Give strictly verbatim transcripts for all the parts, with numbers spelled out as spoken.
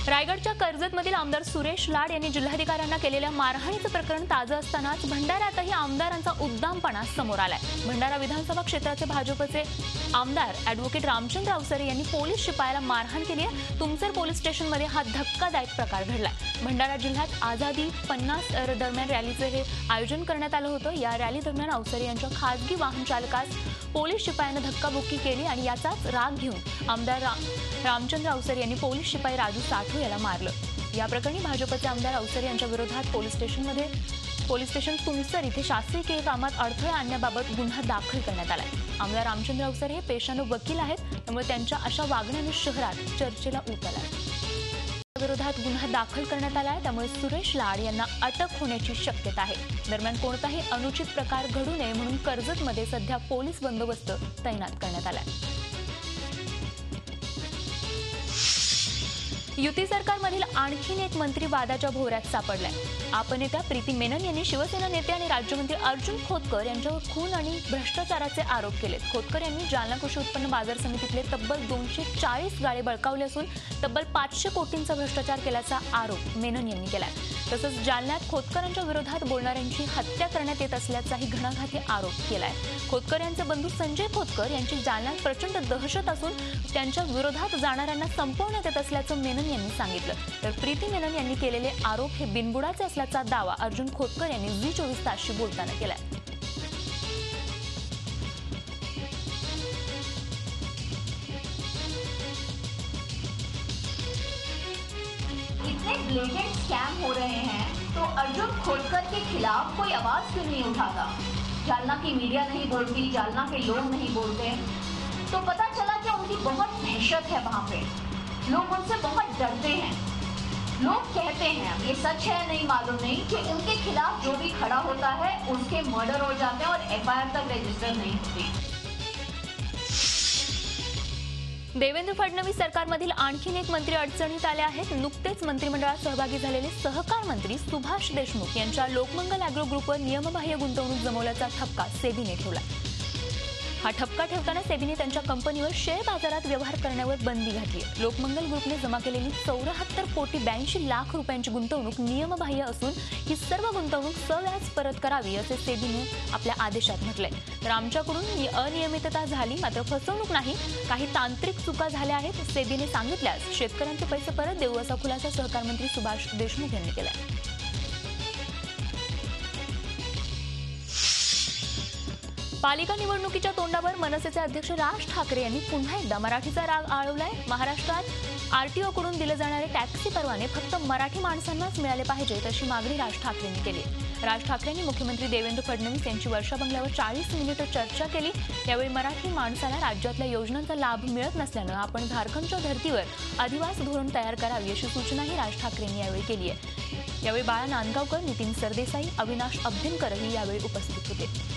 रायगडच्या कर्जतमधील आमदार सुरेश लाड यांनी जिल्हाधिकाऱ्यांना केलेल्या मारहाणीचं प्रकरण ताजं असतानाच भंडाऱ्यातही आमदारांचा उद्दामपणा समोर आलाय। भंडारा विधानसभा क्षेत्राचे भाजपचे आमदार ॲडव्होकेट रामचंद्र अवसरे यांनी पोलीस शिपायाला मारहाण केली आहे। तुमसर पोलीस स्टेशनमध्ये हा धक्कादायक प्रकार घडला। भंडारा जिल्ह्यात आझादी पन्नास दरम्यान रॅलीचे हे आयोजन करण्यात आलं होतं। या रॅली दरम्यान अवसरे यांच्या खासगी वाहन चालकास पोलीस शिपायाने धक्काबुक्की केली आणि याचाच राग घेऊन आमदार रा, रामचंद्र अवसरे यांनी पोलीस शिपाई राजू साठू याला मारलं। या प्रकरणी भाजपचे आमदार अवसरे यांच्या विरोधात पोलीस स्टेशनमध्ये पोलीस स्टेशन तुमसर इथे शासकीय कामात अडथळा आणण्याबाबत गुन्हा दाखल करण्यात आलाय। आमदार रामचंद्र अवसरे हे पेशाने वकील आहेत, त्यामुळे त्यांच्या अशा वागण्याने शहरात चर्चेला ऊत आलाय। विरोधात गुन्हा दाखल करण्यात आलाय, त्यामुळे सुरेश लाड यांना अटक होण्याची शक्यता आहे। दरम्यान कोणताही अनुचित प्रकार घडू नये म्हणून कर्जतमध्ये सध्या पोलीस बंदोबस्त तैनात करण्यात आलाय। युती सरकारमधील आणखीन एक मंत्री वादाच्या भोवऱ्यात सापडलाय। आप नेत्या प्रीती मेनन यांनी शिवसेना नेते आणि राज्यमंत्री अर्जुन खोतकर यांच्यावर खून आणि भ्रष्टाचाराचे आरोप केले। खोतकर यांनी जालना कृषी उत्पन्न बाजार समितीतले तब्बल दोनशे चाळीस गाळे बळकावले असून तब्बल पाचशे कोटींचा भ्रष्टाचार केल्याचा आरोप मेनन यांनी केलाय। तसंच जालन्यात खोतकरांच्या विरोधात बोलणाऱ्यांची हत्या करण्यात येत असल्याचाही घणाघाती आरोप केलाय। खोतकर यांचे बंधू संजय खोतकर यांची जालन्यात प्रचंड दहशत असून त्यांच्या विरोधात जाणाऱ्यांना संपवण्यात येत असल्याचं मेनन यांनी सांगितलं। तर प्रीती मेनन यांनी केलेले आरोप हे बिनबुडाचे असल्याचा दावा अर्जुन खोतकर यांनी झी चोवीस तासशी बोलताना केलाय। इतने ब्लेडेड स्कैम हो रहे हैं तो अर्जुन खोतकर के खिलाफ कोई आवाज क्यों नहीं उठाता? जालना की मीडिया नहीं बोलती, जालना के लोग नहीं बोलते, तो पता चला कि उनकी बहुत दहशत है वहां पे। लोग उनसे बहुत डरते हैं। लोग कहते हैं, ये सच है नहीं मालूम नहीं, कि उनके खिलाफ जो भी खड़ा होता है उसके मर्डर हो जाते हैं और एफ आई आर तक रजिस्टर नहीं होती। देवेंद्र फडणवीस सरकारमधील आणखीन एक मंत्री अडचणीत आले आहेत। नुकतेच मंत्रिमंडळात सहभागी झालेले सहकार मंत्री सुभाष देशमुख यांच्या लोकमंगल ॲग्रो ग्रुपवर नियमबाह्य गुंतवणूक जमवल्याचा ठपका सेबीने ठेवला। हा ठपका ठेवताना सेबीने त्यांच्या कंपनीवर शेअर बाजारात व्यवहार करण्यावर बंदी घातली आहे। लोकमंगल ग्रुपने जमा केलेली चौऱ्याहत्तर कोटी ब्याऐंशी लाख रुपयांची गुंतवणूक नियमबाह्य असून ही सर्व गुंतवणूक सव्याज परत करावी असे सेबीने आपल्या आदेशात म्हटलंय। तर आमच्याकडून अनियमितता झाली, मात्र फसवणूक नाही, काही तांत्रिक चुका झाल्या आहेत, सेबीने सांगितल्यास शेतकऱ्यांचे पैसे परत देऊ असा खुलासा सहकार मंत्री सुभाष देशमुख यांनी केलाय। पालिका निवडणुकीच्या तोंडावर मनसेचे अध्यक्ष राज ठाकरे यांनी पुन्हा एकदा मराठीचा राग आळवलाय। महाराष्ट्रात आरटीओकडून दिले जाणारे टॅक्सी परवाने फक्त मराठी माणसांनाच मिळाले पाहिजेत अशी मागणी राज ठाकरेंनी केली। राज ठाकरेंनी मुख्यमंत्री देवेंद्र फडणवीस यांची वर्षा बंगल्यावर चाळीस मिनिटं चर्चा केली। यावेळी मराठी माणसाला राज्यातल्या योजनांचा लाभ मिळत नसल्यानं आपण झारखंडच्या धर्तीवर अधिवास धोरण तयार करावी अशी सूचनाही राज ठाकरेंनी यावेळी केली आहे। यावेळी बाळा नांदगावकर, नितीन सरदेसाई, अविनाश अभ्यंकरही यावेळी उपस्थित होते।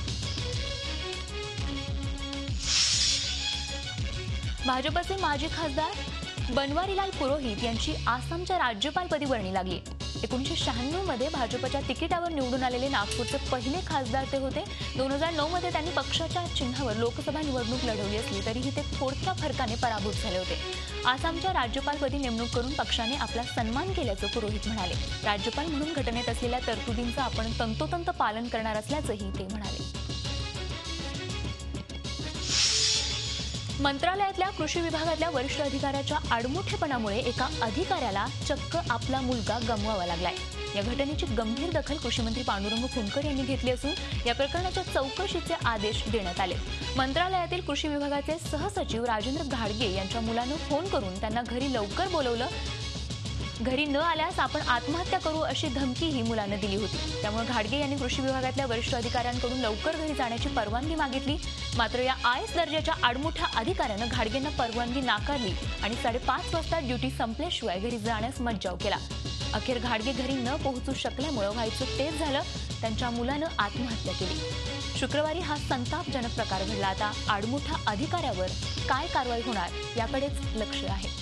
भाजपचे माजी खासदार बनवारीलाल पुरोहित यांची आसामच्या राज्यपालपदी वर्णी लागली। एकोणीसशे शहाण्णव मध्ये भाजपच्या तिकिटावर निवडून आलेले नागपूरचे पहिले खासदार ते होते। दोन हजार नऊ मध्ये त्यांनी पक्षाच्या चिन्हावर लोकसभा निवडणूक लढवली असली तरीही ते थोडक्या फरकाने पराभूत झाले होते। आसामच्या राज्यपालपदी नेमणूक करून पक्षाने आपला सन्मान केल्याचं पुरोहित म्हणाले। राज्यपाल म्हणून घटनेत असलेल्या तरतुदींचं आपण तंतोतंत पालन करणार असल्याचंही ते म्हणाले। मंत्रालयातल्या कृषी विभागातल्या वरिष्ठ अधिकाऱ्याच्या आडमुठेपणामुळे एका अधिकाऱ्याला चक्क आपला मुलगा गमवावा लागलाय। या घटनेची गंभीर दखल कृषी मंत्री पांडुरंग फुंडकर यांनी घेतली असून या प्रकरणाच्या चौकशीचे आदेश देण्यात आले। मंत्रालयातील कृषी विभागाचे सहसचिव राजेंद्र घाडगे यांच्या मुलानं फोन करून त्यांना घरी लवकर बोलवलं। घरी न आल्यास आपण आत्महत्या करू अशी धमकीही मुलानं दिली होती। त्यामुळे घाडगे यांनी कृषी विभागातल्या वरिष्ठ अधिकाऱ्यांकडून लवकर घरी जाण्याची परवानगी मागितली, मात्र या आयएस दर्जाच्या आडमुठ्या अधिकाऱ्यानं घाडगेंना परवानगी नाकारली आणि साडेपाच वाजता ड्युटी संपल्याशिवाय घरी जाण्यास मज्जाव केला। अखेर घाडगे घरी न पोहोचू शकल्यामुळे व्हायचं तेच झालं, त्यांच्या मुलानं आत्महत्या केली। शुक्रवारी हा संतापजनक प्रकार घडला। आता आडमुठ्या अधिकाऱ्यावर काय कारवाई होणार याकडेच लक्ष आहे।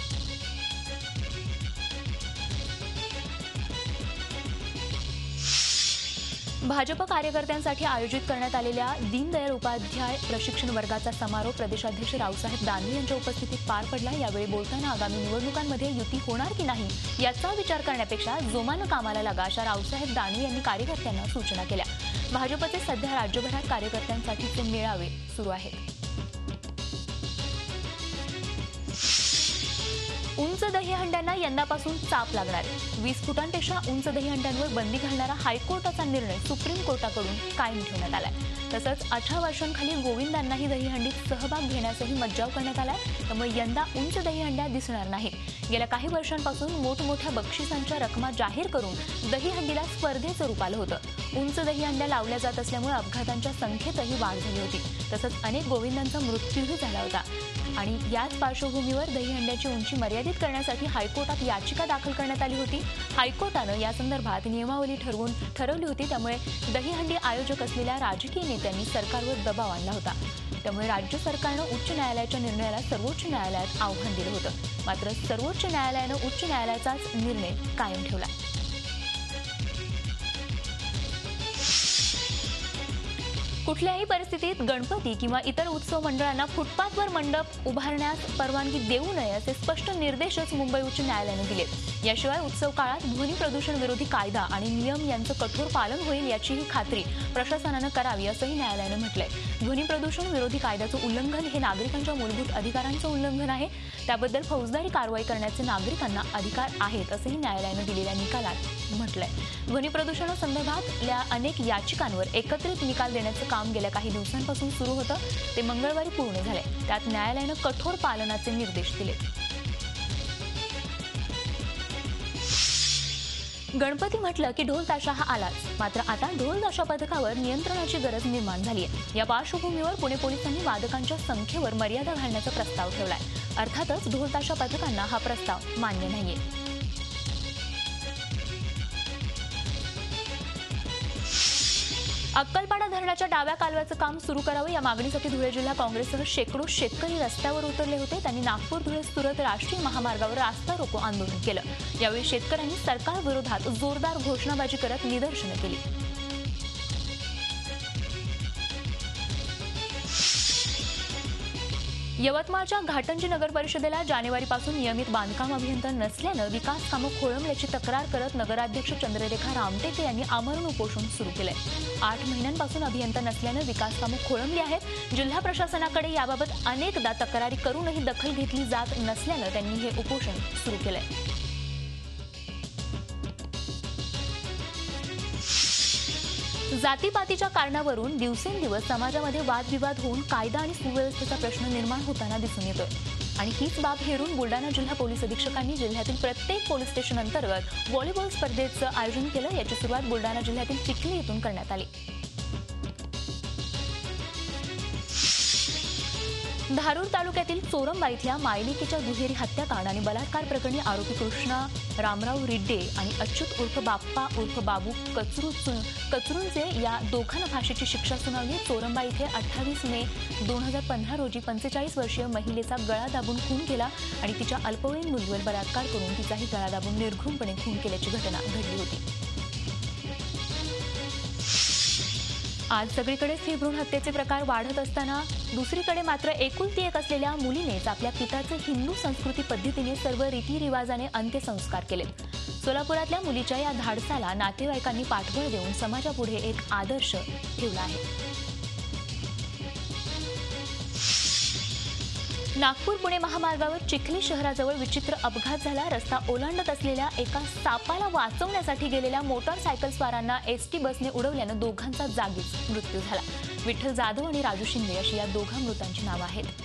भाजप कार्यकर्त्यांसाठी आयोजित करण्यात आलेल्या दीनदयाळ उपाध्याय प्रशिक्षण वर्गाचा समारोप प्रदेशाध्यक्ष रावसाहेब दानवे यांच्या उपस्थितीत पार पडला। यावेळी बोलताना आगामी निवडणुकांमध्ये युती होणार की नाही याचा विचार करण्यापेक्षा जोमानं कामाला लागा अशा रावसाहेब दानवे यांनी कार्यकर्त्यांना सूचना केल्या। भाजपचे सध्या राज्यभरात कार्यकर्त्यांसाठीचे मेळावे सुरू आहेत। उंच दहीहंड्यांना यंदापासून चाप लागणार आहे। वीस फुटांपेक्षा उंच दहीहंड्यांवर बंदी घालणारा हायकोर्टाचा निर्णय सुप्रीम कोर्टाकडून कायम ठेवण्यात आलाय। तसंच अठरा वर्षांखाली गोविंदांनाही दहीहंडीत सहभाग घेण्याचाही मज्जाव करण्यात आलाय। त्यामुळे यंदा उंच दहीहंड्या दिसणार नाहीत। गेल्या काही वर्षांपासून मोठमोठ्या बक्षिसांच्या रकमा जाहीर करून दहीहंडीला स्पर्धेचं रूप आलं होतं। उंच दहीहंड्या लावल्या जात असल्यामुळे अपघातांच्या संख्येतही वाढ झाली होती। तसंच अनेक गोविंदांचा मृत्यूही झाला होता आणि याच पार्श्वभूमीवर दहीहंड्याची उंची मर्यादित करण्यासाठी हायकोर्टात याचिका दाखल करण्यात आली होती। हायकोर्टानं या संदर्भात नियमावली ठरवून ठरवली होती। त्यामुळे दहीहंडी आयोजक असलेल्या राजकीय नेत्यांनी सरकारवर दबाव आणला होता। त्यामुळे राज्य सरकारनं उच्च न्यायालयाच्या निर्णयाला सर्वोच्च न्यायालयात आव्हान दिलं होतं। मात्र सर्वोच्च न्यायालयानं उच्च न्यायालयाचाच निर्णय कायम ठेवला। कुठल्याही परिस्थितीत गणपती किंवा इतर उत्सव मंडळांना फुटपाथवर मंडप उभारण्यास परवानगी देऊ नये असे स्पष्ट निर्देशच मुंबई उच्च न्यायालयाने दिले। याशिवाय उत्सव काळात ध्वनी प्रदूषण विरोधी कायदा आणि नियम यांचं कठोर पालन होईल याचीही खात्री प्रशासनानं करावी असंही न्यायालयानं म्हटलंय। ध्वनी प्रदूषण विरोधी कायद्याचं उल्लंघन हे नागरिकांच्या मूलभूत अधिकारांचं उल्लंघन आहे। त्याबद्दल फौजदारी कारवाई करण्याचे नागरिकांना अधिकार आहेत असंही न्यायालयानं दिलेल्या निकालात म्हटलंय। ध्वनी प्रदूषणासंदर्भातल्या अनेक याचिकांवर एकत्रित निकाल देण्याचं काम गेल्या काही दिवसांपासून सुरू होतं। ते मंगळवारी पूर्ण झाले। त्यात न्यायालयानं कठोर पालनाचे निर्देश दिले। गणपती म्हटलं की ढोल ताशा हा आलाच। मात्र आता ढोल ताशा पथकावर नियंत्रणाची गरज निर्माण झाली आहे। या पार्श्वभूमीवर पुणे पोलिसांनी वादकांच्या संख्येवर मर्यादा घालण्याचा प्रस्ताव ठेवलाय। अर्थातच ढोल ताशा पथकांना हा प्रस्ताव मान्य नाहीये। अक्कलपाडा धरणाच्या डाव्या कालव्याचं काम सुरू करावं या मागणीसाठी धुळे जिल्हा काँग्रेससह शेकडो शेतकरी रस्त्यावर उतरले होते। त्यांनी नागपूर धुळे सुरत राष्ट्रीय महामार्गावर रास्ता रोको आंदोलन केलं। यावेळी शेतकऱ्यांनी सरकारविरोधात जोरदार घोषणाबाजी करत निदर्शनं केली। यवतमाळच्या घाटंजी नगर परिषदेला जानेवारीपासून नियमित बांधकाम अभियंता नसल्यानं विकास कामं खोळंबल्याची तक्रार करत नगराध्यक्ष चंद्ररेखा रामटेके यांनी आमरण उपोषण सुरू केलंय। आठ महिन्यांपासून अभियंता नसल्यानं विकास कामं खोळंबली आहेत। जिल्हा प्रशासनाकडे याबाबत अनेकदा तक्रारी करूनही दखल घेतली जात नसल्यानं त्यांनी हे उपोषण सुरू केलंय। जातीपातीच्या कारणावरून दिवसेंदिवस समाजामध्ये वादविवाद होऊन कायदा आणि सुव्यवस्थेचा प्रश्न निर्माण होताना दिसून येतोय आणि हीच बाब हेरून बुलडाणा जिल्हा पोलीस अधीक्षकांनी जिल्ह्यातील प्रत्येक पोलीस स्टेशन अंतर्गत व्हॉलीबॉल स्पर्धेचं आयोजन केलं। याची सुरुवात बुलडाणा जिल्ह्यातील चिखली येथून करण्यात आली। धारूर तालुक्यातील चोरंबा इथल्या मायलिकीच्या दुहेरी हत्याकांड आणि बलात्कार प्रकरणी आरोपी कृष्णा रामराव रिड्डे आणि अच्युत उर्फ बाप्पा उर्फ बाबू कचरू कचरुंचे या दोघांना फाशीची शिक्षा सुनावली। चोरंबा इथे अठ्ठावीस मे दोन हजार पंधरा रोजी पंचेचाळीस वर्षीय महिलेचा गळा दाबून खून केला आणि तिच्या अल्पवयीन मुलीवर बलात्कार करून तिचाही गळा दाबून निर्घृणपणे खून केल्याची घटना घडली होती। आज सगळीकडे स्त्री भ्रूण हत्येचे प्रकार वाढत असताना दुसरीकडे मात्र एकुलती एक असलेल्या मुलीनेच आपल्या पित्याचे हिंदू संस्कृती पद्धतीने सर्व रीतिरिवाजाने अंत्यसंस्कार केले। सोलापुरातल्या मुलीच्या या धाडसाला नातेवाईकांनी पाठबळ देऊन समाजापुढे एक आदर्श ठेवला आहे। नागपूर पुणे महामार्गावर चिखली शहराजवळ विचित्र अपघात झाला। रस्ता ओलांडत असलेल्या एका सापाला वाचवण्यासाठी गेलेल्या मोटारसायकलस्वारांना एसटी बसने उडवल्यानं दोघांचा जागीच मृत्यू झाला। विठ्ठल जाधव आणि राजू शिंदे अशी या दोघा मृतांची नावं आहेत।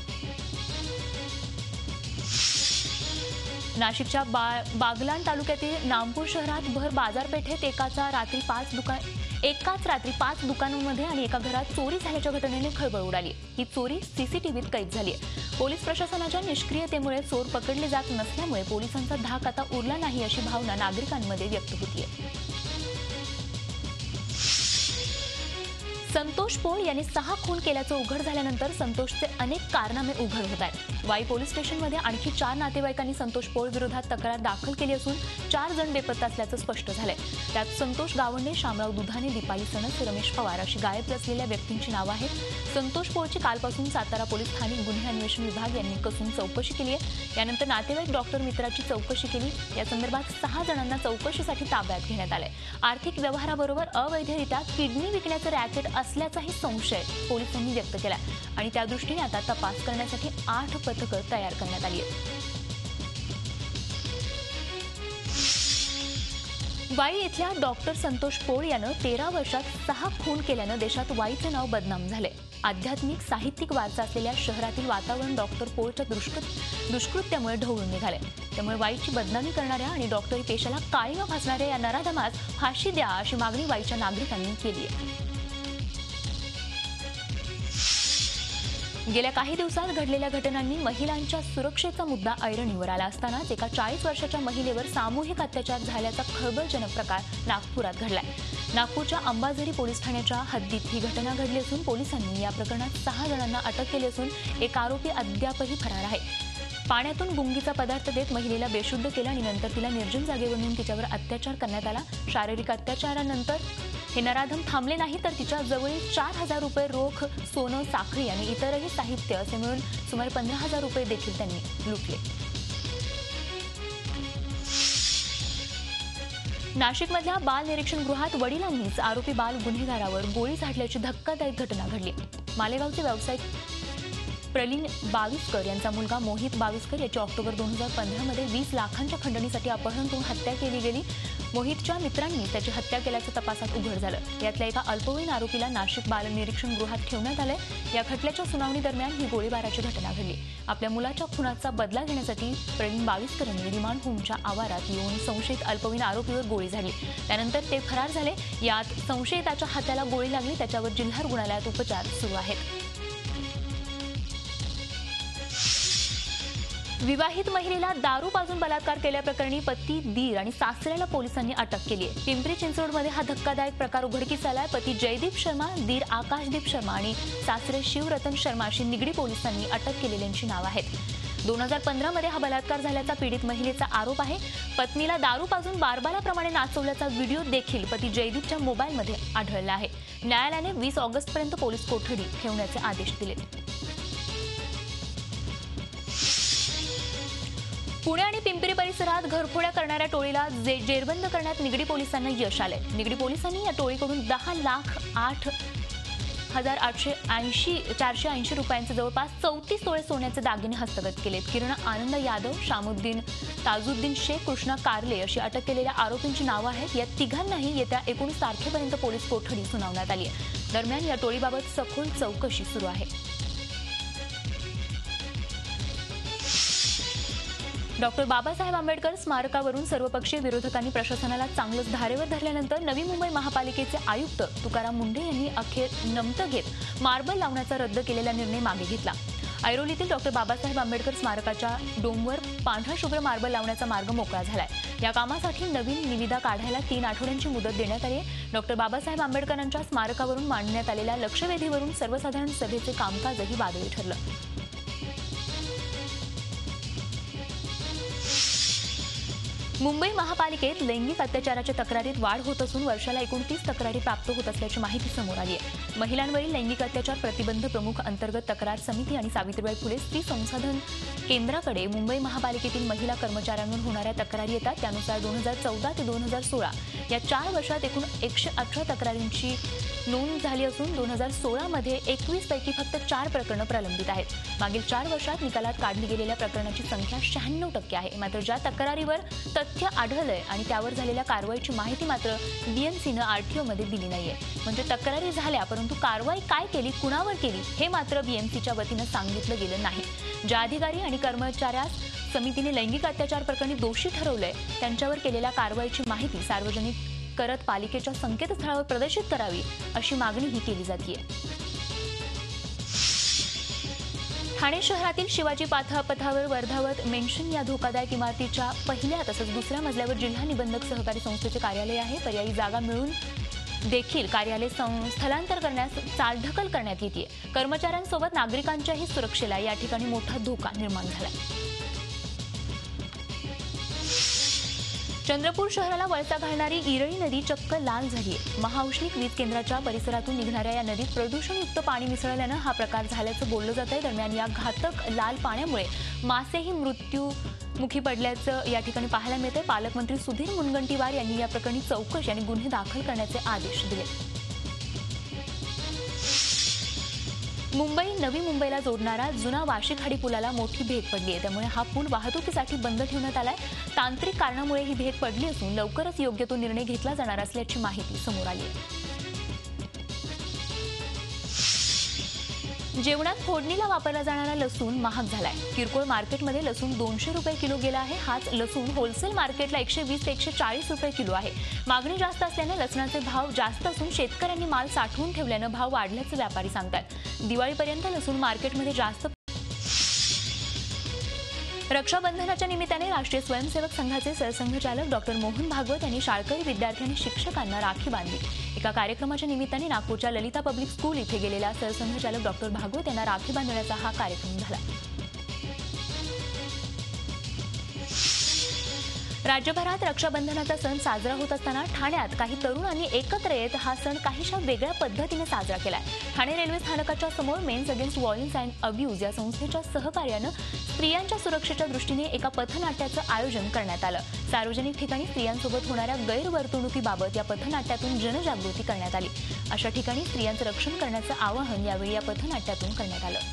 नाशिकच्या बा बागलाण तालुक्यातील नामपूर शहरात भर बाजारपेठेत एकाचा रात्री पाच दुकान एकाच रात्री पाच दुकानांमध्ये आणि एका घरात चोरी झाल्याच्या घटनेने खळबळ उडाली। ही चोरी सीसीटीव्हीत कैद झाली आहे। पोलीस प्रशासनाच्या निष्क्रियतेमुळे चोर पकडले जात नसल्यामुळे पोलिसांचा धाक आता उरला नाही अशी भावना नागरिकांमध्ये व्यक्त होतीये। संतोष पोळ यांनी सहा खून केल्याचं उघड झाल्यानंतर संतोषचे अनेक कारनामे उघड होत आहेत. वाई पोलीस स्टेशनमध्ये आणखी चार नातेवाईकांनी संतोष पोळ विरोधात तक्रार दाखल केली असून चार जण बेपत्ता असल्याचं स्पष्ट झालंय. त्यात संतोष गावंडे, शामराव दुधाने, दीपाली सणस, रमेश पवार अशी गायब असलेल्या व्यक्तींची नावं आहेत. संतोष पोळची कालपासून सातारा पोलीस स्थानिक गुन्हे अन्वेषण विभाग यांनी कसून चौकशी केली आहे. यानंतर नातेवाईक डॉक्टर मित्राची चौकशी केली. या संदर्भात सहा जणांना चौकशीसाठी ताब्यात घेण्यात आलंय. आर्थिक व्यवहाराबरोबर अवैधरित्या किडनी विकण्याचं रॅकेट असल्याचाही संशय पोलिसांनी व्यक्त केला आणि त्या दृष्टीने आता तपास करण्यासाठी आठ पथकं तयार करण्यात आली आहेत. वाई इथल्या डॉक्टर संतोष पोळ यानं तेरा वर्षात सहा खून केल्यानं देशात वाईचं नाव बदनाम झालंय. आध्यात्मिक साहित्यिक वारसा असलेल्या शहरातील वातावरण डॉक्टर पोळच्या दुष्कृत दुष्कृत्यामुळे ढवळून निघाले. त्यामुळे वाईची बदनामी करणाऱ्या आणि डॉक्टरी पेशाला काळीमा फासणाऱ्या या नराधमास फाशी द्या अशी मागणी वाईच्या नागरिकांनी केली आहे. गेल्या काही दिवसात घडलेल्या घटनांनी महिलांच्या सुरक्षेचा मुद्दा ऐरणीवर आला असतानाच एका चाळीस वर्षाच्या महिलेवर सामूहिक अत्याचार झाल्याचा खळबळजनक प्रकार नागपुरात घडलाय. नागपूरच्या अंबाझरी पोलीस ठाण्याच्या हद्दीत ही घटना घडली असून पोलिसांनी या प्रकरणात सहा जणांना अटक केली असून एक आरोपी अद्यापही फरार आहे. पाण्यातून गुंगीचा पदार्थ देत महिलेला बेशुद्ध केलं आणि नंतर तिला निर्जन जागेवर नेऊन तिच्यावर अत्याचार करण्यात आला. शारीरिक अत्याचारानंतर हे नराधम थांबले नाही तर तिच्या जवळील चार हजार रुपये रोख, सोनं, साखळी आणि इतरही साहित्य असे मिळून सुमारे पंधरा हजार रुपये देखील त्यांनी लुटले. नाशिकमधल्या बाल निरीक्षण गृहात वडिलांनीच आरोपी बाल गुन्हेगारावर गोळी झाडल्याची धक्कादायक घटना घडली. मालेगावचे व्यावसायिक प्रलीन बाविस्कर यांचा मुलगा मोहित बाविस्कर याची ऑक्टोबर दोन हजार पंधरामध्ये वीस लाखांच्या खंडणीसाठी अपहरण करून हत्या केली गेली. मोहितच्या मित्रांनी त्याची हत्या केल्याचं तपासात उघड झालं. यातल्या एका अल्पवयीन आरोपीला नाशिक बाल निरीक्षण गृहात ठेवण्यात आलंय. या खटल्याच्या सुनावणी दरम्यान ही गोळीबाराची घटना घडली. आपल्या मुलाच्या खुनाचा बदला घेण्यासाठी प्रलीन बाविस्कर यांनी रिमांड होमच्या आवारात येऊन संशयित अल्पवयीन आरोपीवर गोळी झाडली. त्यानंतर ते फरार झाले. यात संशयिताच्या हाताला गोळी लागली. त्याच्यावर जिल्हा रुग्णालयात उपचार सुरू आहेत. विवाहित महिलेला दारू पाजून बलात्कार केल्याप्रकरणी पती, दीर आणि सासऱ्याला पोलिसांनी अटक केली आहे. पिंपरी चिंचवडमध्ये हा धक्कादायक प्रकार उघडकीस आलाय. पती जयदीप शर्मा, दीर आकाशदीप शर्मा आणि सासरे शिवरतन शर्मा अशी निगडी पोलिसांनी अटक केलेल्यांची नावं आहेत. दोन हजार पंधरा मध्ये हा बलात्कार झाल्याचा पीडित महिलेचा आरोप आहे. पत्नीला दारू पाजून बारबालाप्रमाणे नाचवल्याचा व्हिडिओ देखील पती जयदीपच्या मोबाईलमध्ये आढळला आहे. न्यायालयाने वीस ऑगस्टपर्यंत पोलीस कोठडी ठेवण्याचे आदेश दिले. पुणे आणि पिंपरी परिसरात घरफोड्या करणाऱ्या टोळीला जेरबंद करण्यात निगडी पोलिसांना यश आलंय. निगडी पोलिसांनी या टोळीकडून दहा लाख आठ हजार आठशे ऐंशी चारशे ऐंशी रुपयांचे जवळपास चौतीस तोळे सोन्याचे दागिने हस्तगत केलेत. किरण आनंद यादव, शामुद्दीन ताजुद्दीन शेख, कृष्णा कारले अशी अटक केलेल्या आरोपींची नावं आहेत. या तिघांनाही येत्या एकोणीस तारखेपर्यंत पोलीस कोठडी सुनावण्यात आली आहे. दरम्यान या टोळीबाबत सखोल चौकशी सुरू आहे. डॉक्टर बाबासाहेब आंबेडकर स्मारकावरून सर्वपक्षीय विरोधकांनी प्रशासनाला चांगलंच धारेवर धरल्यानंतर नवी मुंबई महापालिकेचे आयुक्त तुकाराम मुंढे यांनी अखेर नमतं घेत मार्बल लावण्याचा रद्द केलेला निर्णय मागे घेतला. ऐरोलीतील डॉक्टर बाबासाहेब आंबेडकर स्मारकाच्या डोमवर पांढरा शुभ्र मार्बल लावण्याचा मार्ग मोकळा झालाय. या कामासाठी नवीन निविदा काढायला तीन आठवड्यांची मुदत देण्यात आली आहे. डॉक्टर बाबासाहेब आंबेडकरांच्या स्मारकावरून मांडण्यात आलेल्या लक्षवेधीवरून सर्वसाधारण सभेचे कामकाजही वादळी ठरलं. मुंबई महापालिकेत लैंगिक अत्याचाराच्या तक्रारीत वाढ होत असून वर्षाला एकोणतीस तक्रारी प्राप्त होत असल्याची माहिती समोर आली आहे. महिलांवरील लैंगिक अत्याचार प्रतिबंध प्रमुख अंतर्गत तक्रार समिती आणि सावित्रीबाई फुले स्त्री संसाधन केंद्राकडे मुंबई महापालिकेतील महिला कर्मचाऱ्यांवर होणाऱ्या तक्रारी येतात. त्यानुसार दोन हजार चौदा ते दोन हजार सोळा या चार वर्षात एकूण एकशे अठरा तक्रारींची नोंद झाली असून दोन हजार सोळामध्ये एकवीस पैकी फक्त चार प्रकरणं प्रलंबित आहेत. मागील चार वर्षात निकालात काढली गेलेल्या प्रकरणाची संख्या शहाण्णव टक्के आहे. मात्र ज्या तक्रारीवर तथ्य आढळलंय आणि त्यावर झालेल्या कारवाईची माहिती मात्र बीएमसीनं आरटीओमध्ये दिली नाहीये. म्हणजे तक्रारी झाल्या परंतु कारवाई काय केली, कुणावर केली हे मात्र बीएमसीच्या वतीनं सांगितलं गेलं नाही. ज्या अधिकारी आणि कर्मचाऱ्यास समितीने लैंगिक अत्याचार प्रकरणी दोषी ठरवलंय त्यांच्यावर केलेल्या कारवाईची माहिती सार्वजनिक करत पालिकेच्या संकेतस्थळावर प्रदर्शित करावी अशी मागणीही केली जाते. ठाणे शहरातील शिवाजी पथावर वर्धावत मेन्शन या धोकादायक इमारतीच्या पहिल्या तसंच दुसऱ्या मजल्यावर जिल्हा निबंधक सहकारी संस्थेचे कार्यालय आहे. पर्यायी जागा मिळून देखील कार्यालय सं- स्थलांतर करण्यास चालढकल करण्यात येते. कर्मचाऱ्यांसोबत नागरिकांच्याही सुरक्षेला या ठिकाणी मोठा धोका निर्माण झालाय. चंद्रपूर शहराला वळसा घालणारी इरळी नदी चक्क लाल झाली आहे. महाऔष्णिक वीज केंद्राच्या परिसरातून निघणाऱ्या या नदीत प्रदूषणयुक्त पाणी मिसळल्यानं हा प्रकार झाल्याचं बोललं जात आहे. दरम्यान या घातक लाल पाण्यामुळे मासेही मृत्यूमुखी पडल्याचं या ठिकाणी पाहायला मिळते. पालकमंत्री सुधीर मुनगंटीवार यांनी या प्रकरणी चौकशी आणि गुन्हे दाखल करण्याचे आदेश दिले. मुंबई नवी मुंबईला जोडणारा जुना वाशी खाडी पुलाला मोठी भेग पडली आहे. त्यामुळे हा पूल वाहतुकीसाठी बंद ठेवण्यात आलाय. तांत्रिक कारणामुळे ही भेग पडली असून लवकरच योग्य तो निर्णय घेतला जाणार असल्याची माहिती समोर आली आहे. जेवणात फोडणीला वापरला जाणारा लसूण महाग झालाय. किरकोळ मार्केटमध्ये लसूण दोनशे रुपये किलो गेला आहे. हाच लसूण होलसेल मार्केटला एकशे वीस ते एकशे चाळीस रुपये किलो आहे. मागणी जास्त असल्याने लसणाचे भाव जास्त असून शेतकऱ्यांनी माल साठवून ठेवल्यानं भाव वाढल्याचं व्यापारी सांगतात. दिवाळीपर्यंत लसूण मार्केटमध्ये जास्त. रक्षाबंधनाच्या निमित्ताने राष्ट्रीय स्वयंसेवक संघाचे सरसंघचालक डॉक्टर मोहन भागवत यांनी शाळकरी विद्यार्थी आणि शिक्षकांना राखी बांधली. एका कार्यक्रमाच्या निमित्ताने नागपूरच्या ललिता पब्लिक स्कूल इथे गेलेल्या सरसंघचालक डॉक्टर भागवत यांना राखी बांधण्याचा हा कार्यक्रम झाला. राज्यभरात रक्षाबंधनाचा सण साजरा होत असताना ठाण्यात काही तरुणांनी एकत्र येत हा सण काहीशा वेगळ्या पद्धतीने साजरा केलाय. ठाणे रेल्वे स्थानकाच्या समोर men's against violence and abuse या संस्थेच्या सहकार्यानं स्त्रियांच्या सुरक्षेच्या दृष्टीने एका पथनाट्याचं आयोजन करण्यात आलं. सार्वजनिक ठिकाणी स्त्रियांसोबत होणाऱ्या गैरवर्तणुकीबाबत या पथनाट्यातून जनजागृती करण्यात आली. अशा ठिकाणी स्त्रियांचं रक्षण करण्याचं आवाहन यावेळी या पथनाट्यातून करण्यात आलं.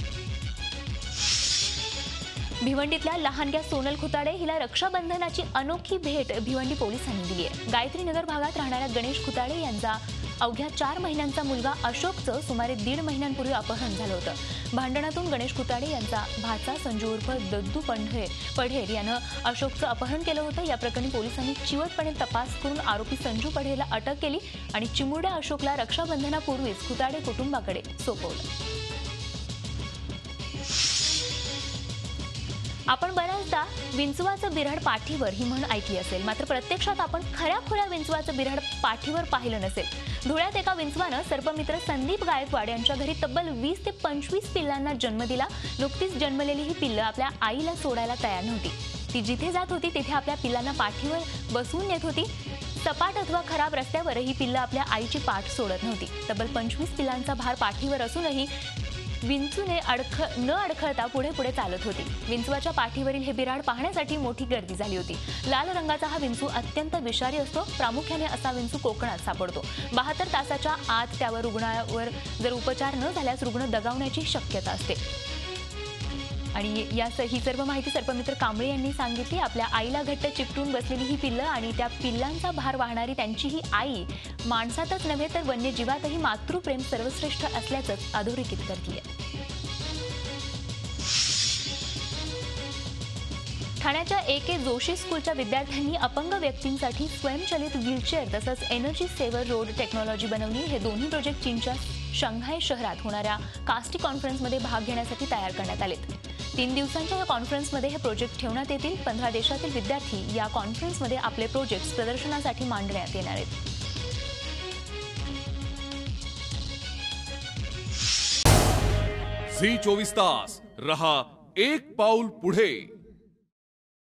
भिवंडीतल्या लहानग्या सोनल खुताडे हिला रक्षाबंधनाची अनोखी भेट भिवंडी पोलिसांनी दिली आहे. गायत्री नगर भागात राहणाऱ्या गणेश खुताडे यांचा अवघ्या चार महिन्यांचा मुलगा अशोकचं सुमारे दीड महिन्यांपूर्वी अपहरण झालं होतं. भांडणातून गणेश खुताडे यांचा भाचा संजू उर्फ दद्दू पढेर पढेर यानं अशोकचं अपहरण केलं होतं. या प्रकरणी पोलिसांनी चिवटपणे तपास करून आरोपी संजू पढेरला अटक केली आणि चिमुरड्या अशोकला रक्षाबंधनापूर्वीच खुताडे कुटुंबाकडे सोपवलं. आपण बऱ्याचदा विंचवाचं बिऱ्हाड पाठीवर ही म्हण ऐकली असेल. मात्र प्रत्यक्षात आपण खऱ्या खुऱ्या विंचवाचं बिऱ्हाड पाठीवर पाहिलं नसेल. धुळ्यात एका विंचवानं सर्पमित्र संदीप गायकवाड यांच्या घरी तब्बल वीस ते पंचवीस पिल्लांना जन्म दिला. नुकतीच जन्मलेली ही पिल्लं आपल्या आईला सोडायला तयार नव्हती. ती जिथे जात होती तिथे आपल्या पिल्लांना पाठीवर बसवून नेत होती. सपाट अथवा खराब रस्त्यावर ही पिल्लं आपल्या आईची पाठ सोडत नव्हती. तब्बल पंचवीस पिल्लांचा भार पाठीवर असूनही विंचूने अडख न अडखळता पुढे पुढे चालत होती. विंचवाच्या पाठीवरील हे बिऱ्हाड पाहण्यासाठी मोठी गर्दी झाली होती. लाल रंगाचा हा विंचू अत्यंत विषारी असतो. प्रामुख्याने असा विंचू कोकणात सापडतो. बहात्तर तासाच्या आत त्यावर रुग्णावर जर उपचार न झाल्यास रुग्ण दगावण्याची शक्यता असते. आणि या ही सर्व माहिती सर्पमित्र कांबळे यांनी सांगितली. आपल्या आईला घट्ट चिकटून बसलेली ही पिल्लं आणि त्या पिल्लांचा भार वाहणारी त्यांची ही आई माणसातच नव्हे तर वन्यजीवातही मातृप्रेम सर्वश्रेष्ठ असल्याचंच अधोरेखित करतीये. ठाण्याच्या ए के जोशी स्कूलच्या विद्यार्थ्यांनी अपंग व्यक्तींसाठी स्वयंचलित व्हीलचेअर तसंच एनर्जी सेव्हर रोड टेक्नॉलॉजी बनवली. हे दोन्ही प्रोजेक्ट चीनच्या शंघाय शहरात होणाऱ्या कास्टी कॉन्फरन्समध्ये भाग घेण्यासाठी तयार करण्यात आलेत. तीन दिवसांच्या या कॉन्फरन्समध्ये हे प्रोजेक्ट ठेवण्यात येतील. पंधरा देशातील विद्यार्थी या कॉन्फरन्समध्ये आपले प्रोजेक्ट्स प्रदर्शनासाठी मांडण्यात येणार आहेत. झी चोवीस तास रहा एक पाऊल पुढे.